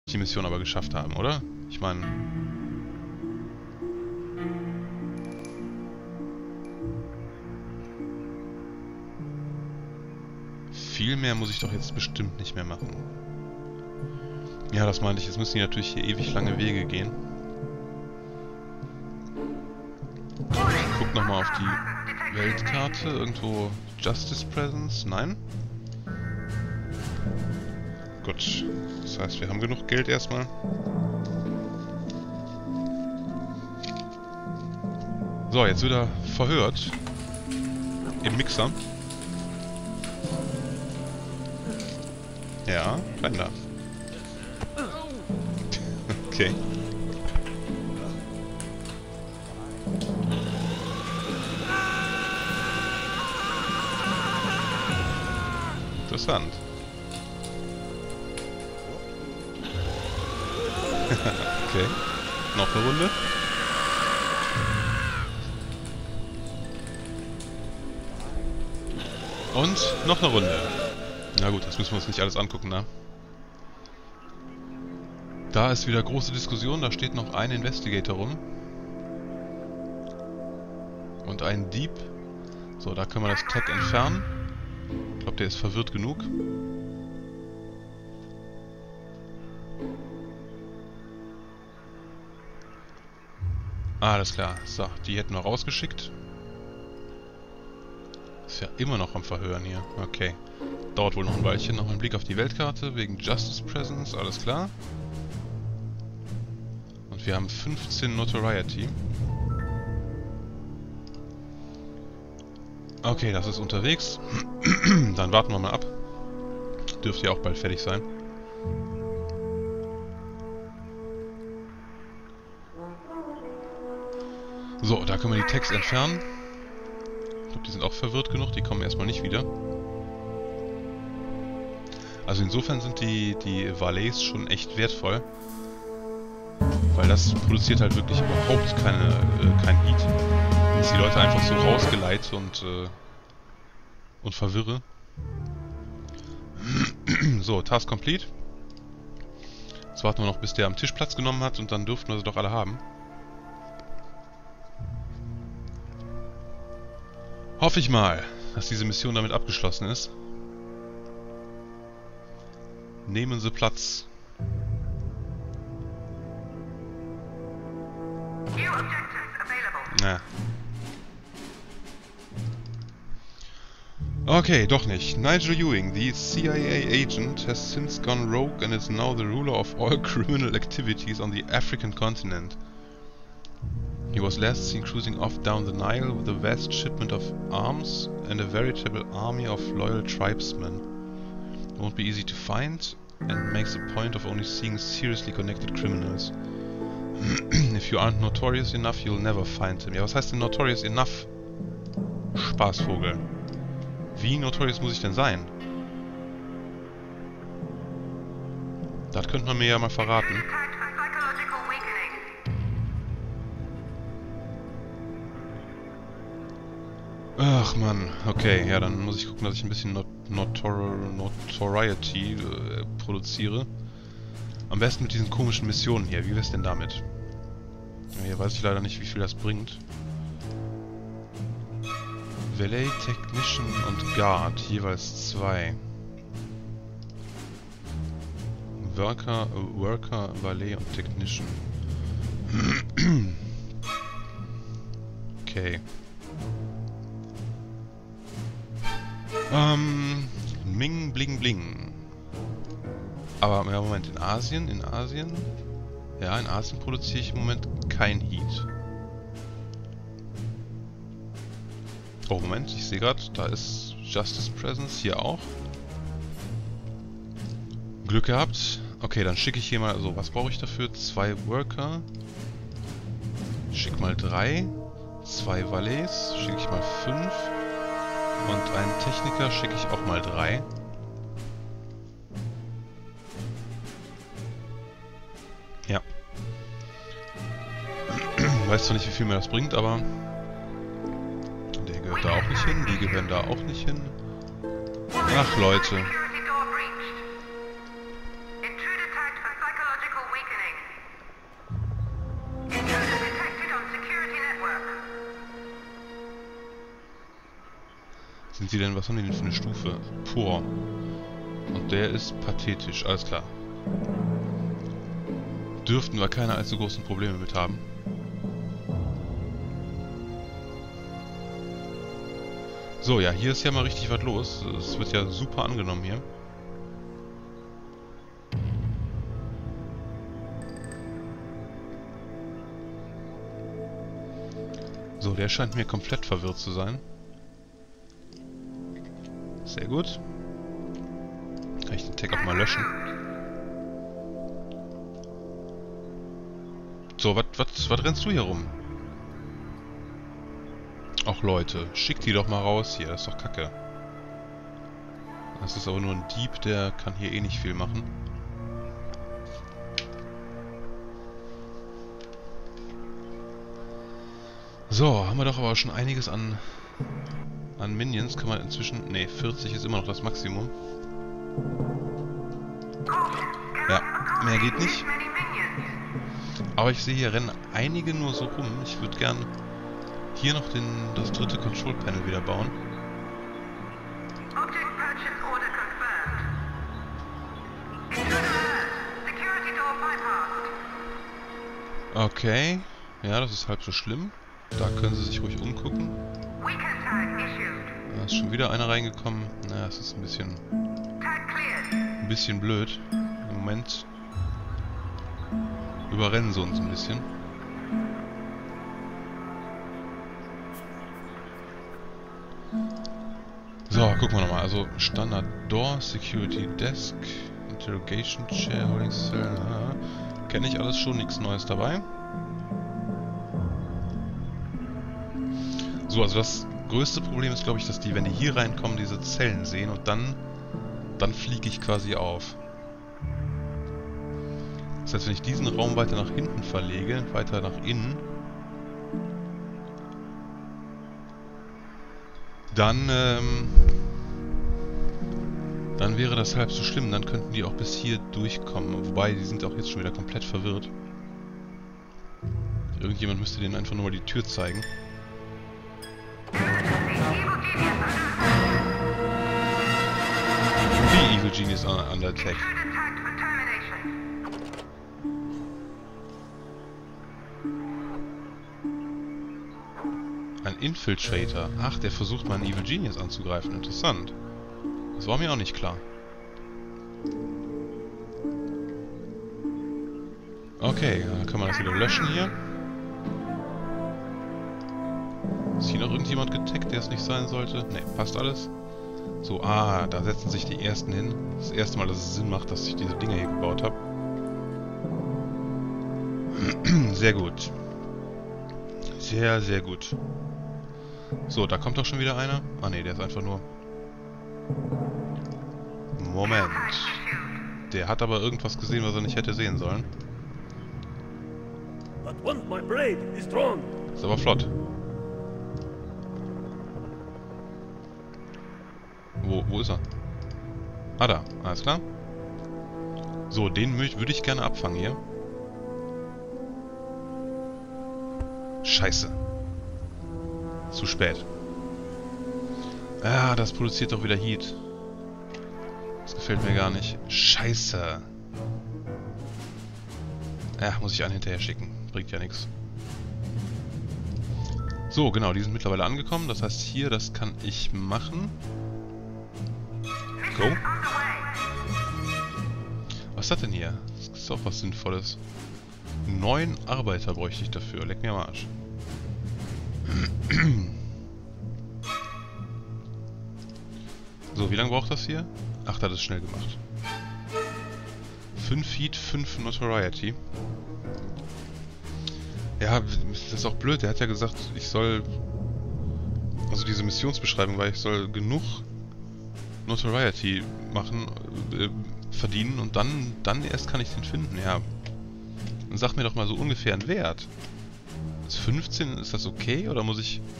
die Mission aber geschafft haben, oder? Ich meine... Viel mehr muss ich doch jetzt bestimmt nicht mehr machen. Ja, das meinte ich. Jetzt müssen die natürlich hier ewig lange Wege gehen. Ich guck nochmal auf die Weltkarte. Irgendwo Justice Presence? Nein? Gut. Das heißt, wir haben genug Geld erstmal. So, jetzt wird er verhört. Im Mixer. Ja, rein da. Okay. Interessant. Okay. Noch eine Runde. Und noch eine Runde. Na gut, das müssen wir uns nicht alles angucken, ne? Da ist wieder große Diskussion, da steht noch ein Investigator rum. Und ein Dieb. So, da können wir das Tag entfernen. Ich glaube, der ist verwirrt genug. Ah, alles klar. So, die hätten wir rausgeschickt. Ist ja immer noch am Verhören hier. Okay. Dauert wohl noch ein Weilchen. Noch ein Blick auf die Weltkarte wegen Justice Presence. Alles klar. Und wir haben 15 Notoriety. Okay, das ist unterwegs. Dann warten wir mal ab. Dürfte ja auch bald fertig sein. So, da können wir die Tags entfernen. Ich glaube, die sind auch verwirrt genug. Die kommen erstmal nicht wieder. Also insofern sind die Valets schon echt wertvoll. Weil das produziert halt wirklich überhaupt kein Heat. Wenn ich die Leute einfach so rausgeleite und verwirre. So, Task complete. Jetzt warten wir noch, bis der am Tisch Platz genommen hat und dann dürften wir sie doch alle haben. Hoffe ich mal, dass diese Mission damit abgeschlossen ist. Nehmen Sie Platz. Na. Okay, doch nicht. Nigel Ewing, the CIA agent, has since gone rogue and is now the ruler of all criminal activities on the African continent. He was last seen cruising off down the Nile with a vast shipment of arms and a veritable army of loyal tribesmen. It won't be easy to find and makes a point of only seeing seriously connected criminals. If you aren't notorious enough, you'll never find him. Ja, was heißt denn notorious enough? Spaßvogel. Wie notorious muss ich denn sein? Das könnte man mir ja mal verraten. Ach man, okay, ja, dann muss ich gucken, dass ich ein bisschen Notoriety produziere. Am besten mit diesen komischen Missionen hier. Wie wär's denn damit? Ja, hier weiß ich leider nicht, wie viel das bringt. Valet, Technician und Guard, jeweils 2. Worker, Valet und Technician. Okay. Ming, bling, bling. Aber, ja, Moment, in Asien? Ja, in Asien produziere ich im Moment kein Heat. Oh, Moment, ich sehe gerade, da ist Justice Presence, hier auch. Glück gehabt. Okay, dann schicke ich hier mal, also was brauche ich dafür? 2 Worker. Schick mal 3. 2 Valets, schicke ich mal 5. Und einen Techniker schicke ich auch mal 3. Ja. Weiß zwar nicht, wie viel mir das bringt, aber der gehört da auch nicht hin, die gehören da auch nicht hin. Ach, Leute. Sind sie denn, was haben die denn für eine Stufe? Poor. Und der ist pathetisch, alles klar. Dürften wir keine allzu großen Probleme mit haben. So, ja, hier ist ja mal richtig was los. Es wird ja super angenommen hier. So, der scheint mir komplett verwirrt zu sein. Sehr gut. Kann ich den Tag auch mal löschen. So, was rennst du hier rum? Ach Leute, schick die doch mal raus hier, das ist doch kacke. Das ist aber nur ein Dieb, der kann hier eh nicht viel machen. So, haben wir doch aber schon einiges an Minions. Kann man inzwischen... Ne, 40 ist immer noch das Maximum. Ja, mehr geht nicht. Aber ich sehe, hier rennen einige nur so rum. Ich würde gern hier noch das dritte Control Panel wieder bauen. Okay. Ja, das ist halb so schlimm. Da können sie sich ruhig umgucken. Da ist schon wieder einer reingekommen. Naja, das ist ein bisschen blöd. Im Moment überrennen sie uns ein bisschen. So, gucken wir nochmal. Also Standard Door, Security Desk, Interrogation Chair, Holding Cell. Kenne ich alles schon, nichts Neues dabei. So, also das größte Problem ist, glaube ich, dass die, wenn die hier reinkommen, diese Zellen sehen und dann fliege ich quasi auf. Das heißt, wenn ich diesen Raum weiter nach hinten verlege, weiter nach innen, dann wäre das halb so schlimm, dann könnten die auch bis hier durchkommen. Wobei, die sind auch jetzt schon wieder komplett verwirrt. Irgendjemand müsste denen einfach nur mal die Tür zeigen. The Evil Genius under attack. Ein Infiltrator. Ach, der versucht mal einen Evil Genius anzugreifen. Interessant. Das war mir auch nicht klar. Okay, dann kann man das wieder löschen hier. Ist hier noch irgendjemand getaggt, der es nicht sein sollte? Ne, passt alles. So, da setzen sich die ersten hin. Das erste Mal, dass es Sinn macht, dass ich diese Dinger hier gebaut habe. Sehr gut. Sehr, sehr gut. So, da kommt doch schon wieder einer. Ah ne, der ist einfach nur... Moment. Der hat aber irgendwas gesehen, was er nicht hätte sehen sollen. Ist aber flott. Wo ist er? Ah, da. Alles klar. So, den würde ich gerne abfangen hier. Scheiße. Zu spät. Ah, das produziert doch wieder Heat. Das gefällt mir gar nicht. Scheiße. Ja, muss ich einen hinterher schicken. Bringt ja nichts. So, genau, die sind mittlerweile angekommen. Das heißt, hier, das kann ich machen. Go. Was ist das denn hier? Das ist auch was Sinnvolles. 9 Arbeiter bräuchte ich dafür. Leck mir am Arsch. So, wie lange braucht das hier? Ach, das ist schnell gemacht. 5 Feet, 5 Notoriety. Ja, das ist auch blöd. Der hat ja gesagt, ich soll... Also diese Missionsbeschreibung war, ich soll genug Notoriety machen, verdienen und dann erst kann ich den finden. Ja. Dann sag mir doch mal so ungefähr einen Wert. Ist 15, ist das okay oder muss ich...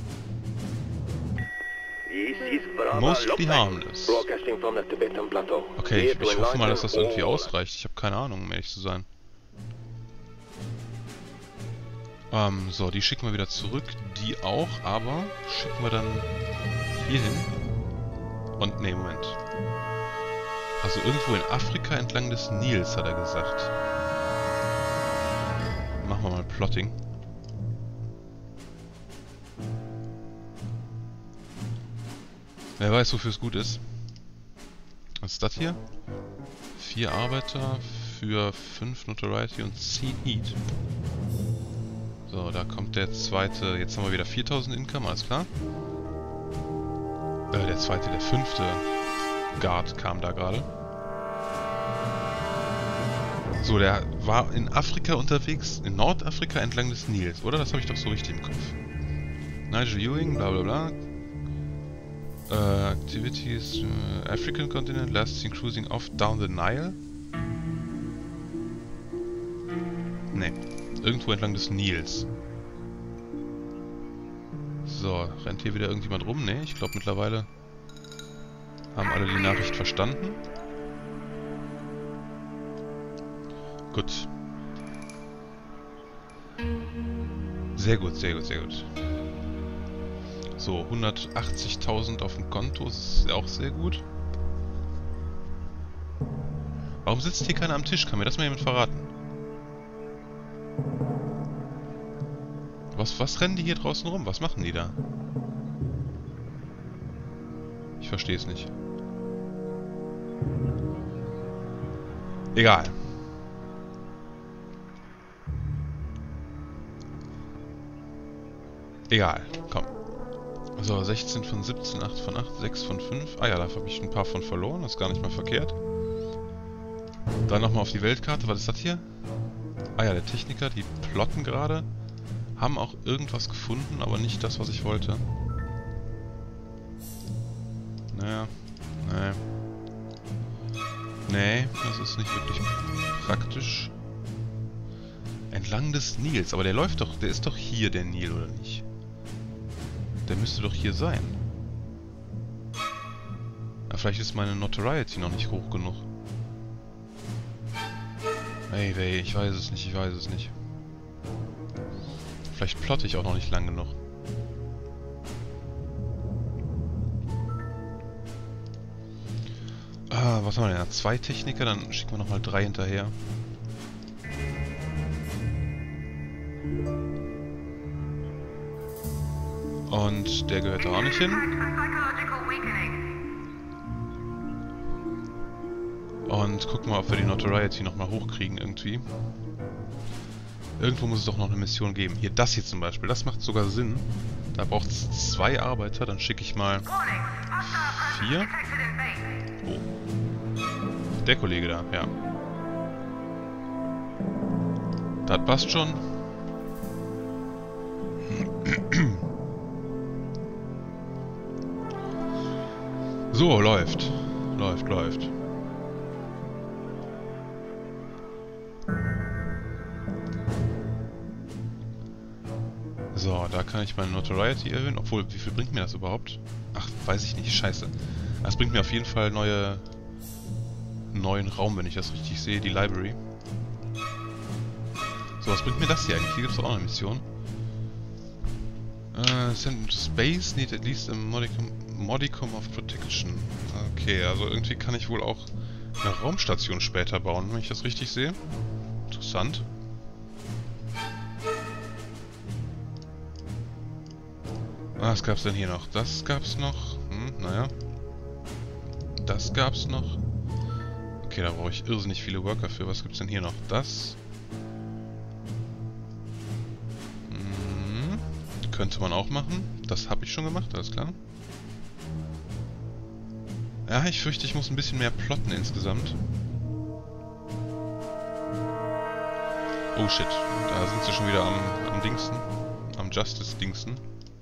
Mostly harmless. Okay, ich hoffe mal, dass das irgendwie ausreicht. Ich habe keine Ahnung, um ehrlich zu sein. So, die schicken wir wieder zurück. Die auch, aber schicken wir dann hier hin. Und, nee, Moment. Also irgendwo in Afrika entlang des Nils, hat er gesagt. Machen wir mal Plotting. Wer weiß, wofür es gut ist. Was ist das hier? 4 Arbeiter für 5 Notoriety und 10 Heat. So, da kommt der zweite. Jetzt haben wir wieder 4000 Income, alles klar. Der fünfte Guard kam da gerade. So, der war in Afrika unterwegs, in Nordafrika entlang des Nils, oder? Das habe ich doch so richtig im Kopf. Nigel Ewing, bla bla bla. Activities, African continent, last seen cruising off down the Nile. Ne, irgendwo entlang des Nils. So, rennt hier wieder irgendjemand rum? Ne, ich glaube mittlerweile haben alle die Nachricht verstanden. Gut. Sehr gut, sehr gut, sehr gut. So, 180.000 auf dem Konto ist auch sehr gut. Warum sitzt hier keiner am Tisch? Kann mir das mal jemand verraten? Was rennen die hier draußen rum? Was machen die da? Ich verstehe es nicht. Egal. Egal, komm. So, 16 von 17, 8 von 8, 6 von 5. Ah ja, da habe ich ein paar von verloren, das ist gar nicht mal verkehrt. Dann nochmal auf die Weltkarte, was ist das hier? Ah ja, der Techniker, die plotten gerade. Haben auch irgendwas gefunden, aber nicht das, was ich wollte. Naja, nee. Nee, das ist nicht wirklich praktisch. Entlang des Nils, aber der läuft doch, der ist doch hier, der Nil, oder nicht? Der müsste doch hier sein. Aber vielleicht ist meine Notoriety noch nicht hoch genug. Ey, ich weiß es nicht, ich weiß es nicht. Vielleicht plotte ich auch noch nicht lang genug. Ah, was haben wir denn? 2 Techniker, dann schicken wir nochmal 3 hinterher. Und der gehört da auch nicht hin. Und gucken mal, ob wir die Notoriety nochmal hochkriegen irgendwie. Irgendwo muss es doch noch eine Mission geben. Hier, das hier zum Beispiel. Das macht sogar Sinn. Da braucht es 2 Arbeiter. Dann schicke ich mal 4. Oh. Der Kollege da, ja. Das passt schon. So, läuft. Läuft. So, da kann ich meine Notoriety erhöhen. Obwohl, wie viel bringt mir das überhaupt? Ach, weiß ich nicht. Scheiße. Das bringt mir auf jeden Fall neuen Raum, wenn ich das richtig sehe. Die Library. So, was bringt mir das hier eigentlich? Hier gibt es auch eine Mission. Send into space, need at least a modicum of protection. Okay, also irgendwie kann ich wohl auch eine Raumstation später bauen, wenn ich das richtig sehe. Interessant. Was gab's denn hier noch? Das gab's noch. Naja. Das gab's noch. Okay, da brauche ich irrsinnig viele Worker für. Was gibt's denn hier noch? Das. Könnte man auch machen. Das habe ich schon gemacht, alles klar. Ja, ich fürchte, ich muss ein bisschen mehr plotten insgesamt. Oh shit, da sind sie schon wieder am Dingsten. Am Justice-Dingsten.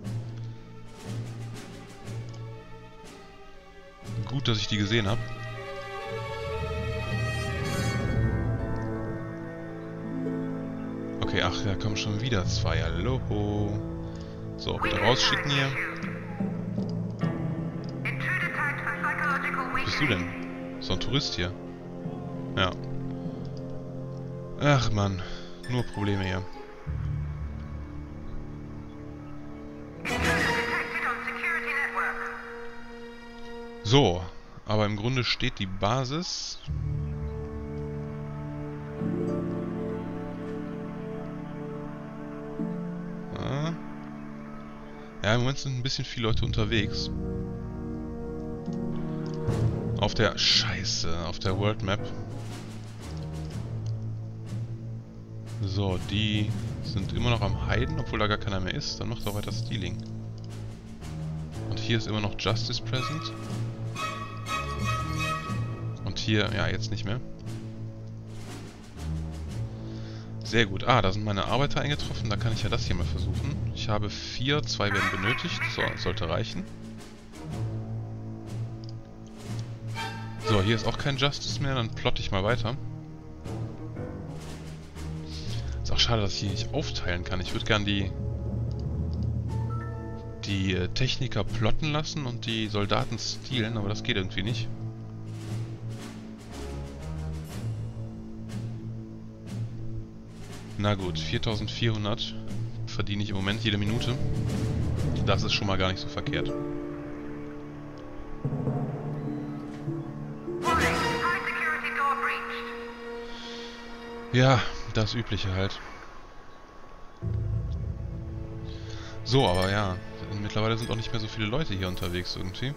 Gut, dass ich die gesehen habe. Okay, ach, da kommen schon wieder 2. Hallo. So, bitte rausschicken hier. Was bist du denn? So ein Tourist hier. Ja. Ach Mann, nur Probleme hier. So, aber im Grunde steht die Basis. Ja, im Moment sind ein bisschen viele Leute unterwegs. Auf der World Map. So, die sind immer noch am Heiden, obwohl da gar keiner mehr ist. Dann macht auch weiter Stealing. Und hier ist immer noch Justice present. Und hier, ja, jetzt nicht mehr. Sehr gut. Ah, da sind meine Arbeiter eingetroffen. Da kann ich ja das hier mal versuchen. Ich habe 4, 2 werden benötigt. So, sollte reichen. So, hier ist auch kein Justice mehr. Dann plotte ich mal weiter. Ist auch schade, dass ich hier nicht aufteilen kann. Ich würde gern die Techniker plotten lassen und die Soldaten stehlen, aber das geht irgendwie nicht. Na gut, 4400 verdiene ich im Moment jede Minute. Das ist schon mal gar nicht so verkehrt. Ja, das Übliche halt. So, aber ja, mittlerweile sind auch nicht mehr so viele Leute hier unterwegs irgendwie.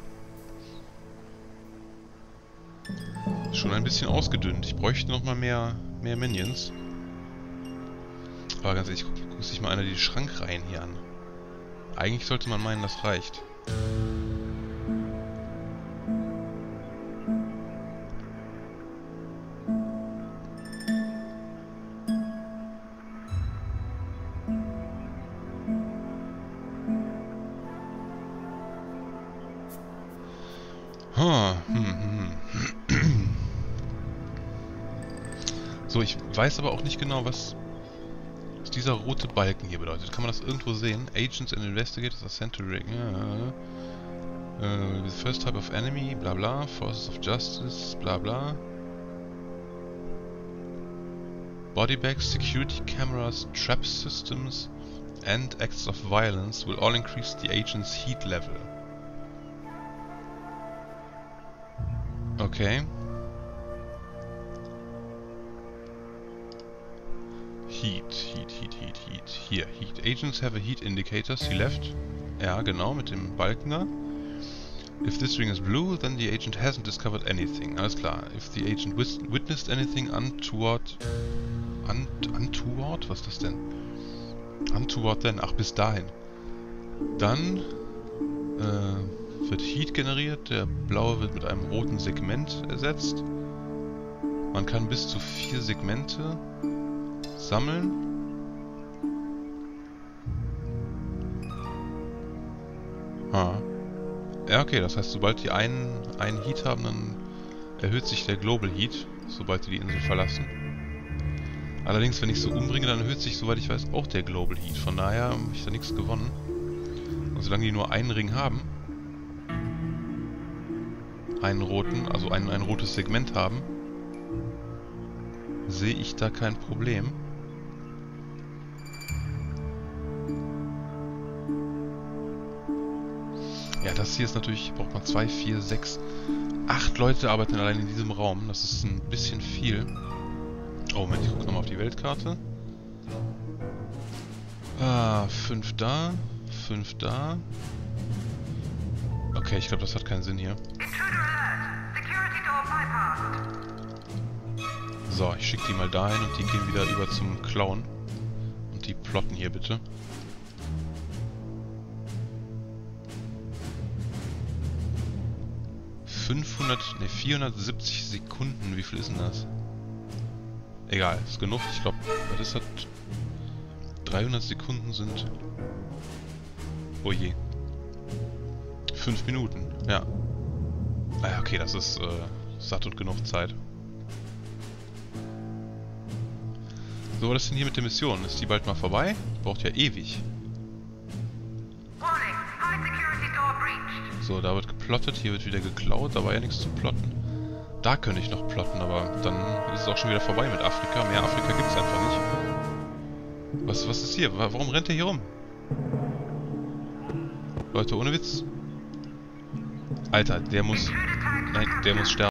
Schon ein bisschen ausgedünnt. Ich bräuchte noch mal mehr Minions. Aber ganz ehrlich, guck sich mal einer die Schrankreihen hier an. Eigentlich sollte man meinen, das reicht. So, ich weiß aber auch nicht genau, was dieser rote Balken hier bedeutet. Kann man das irgendwo sehen? Agents and investigators are sent to rig. The first type of enemy, bla bla. Forces of justice, bla bla. Bodybags, security cameras, trap systems and acts of violence will all increase the agent's heat level. Okay. Heat. Hier, Heat. Agents have a heat indicator. See left. Ja, genau, mit dem Balken da. If this ring is blue, then the agent hasn't discovered anything. Alles klar. If the agent witnessed anything untoward... Untoward? Was ist das denn? Untoward denn? Ach, bis dahin. Dann wird Heat generiert. Der blaue wird mit einem roten Segment ersetzt. Man kann bis zu 4 Segmente sammeln. Ja, okay, das heißt, sobald die einen Heat haben, dann erhöht sich der Global Heat, sobald die Insel verlassen. Allerdings, wenn ich so umbringe, dann erhöht sich, soweit ich weiß, auch der Global Heat. Von daher habe ich da nichts gewonnen. Und solange die nur einen Ring haben, einen roten, also ein rotes Segment haben, sehe ich da kein Problem. Ja, das hier ist natürlich, braucht man 2, 4, 6, 8 Leute arbeiten allein in diesem Raum. Das ist ein bisschen viel. Oh, Moment, ich gucke nochmal auf die Weltkarte. 5 da, 5 da. Okay, ich glaube, das hat keinen Sinn hier. So, ich schicke die mal dahin und die gehen wieder über zum Klauen. Und die plotten hier bitte. Ne, 470 Sekunden. Wie viel ist denn das? Egal, ist genug. Ich glaube, was ist das? 300 Sekunden sind... Oh je. 5 Minuten, ja. Ah, okay, das ist satt und genug Zeit. So, was ist denn hier mit der Mission? Ist die bald mal vorbei? Braucht ja ewig. So, da wird geplottet, hier wird wieder geklaut, da war ja nichts zu plotten. Da könnte ich noch plotten, aber dann ist es auch schon wieder vorbei mit Afrika. Mehr Afrika gibt es einfach nicht. Was ist hier? Warum rennt der hier rum? Leute, ohne Witz. Alter, der muss... Nein, der muss sterben.